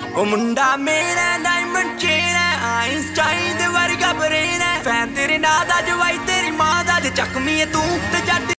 ओ मुंडा मेरा diamond chain है आइंस्टाइन दे वर्गा ब्रेन है फैन तेरे नां दा जवाई तेरी मां दा जे चकमी है तू ते जट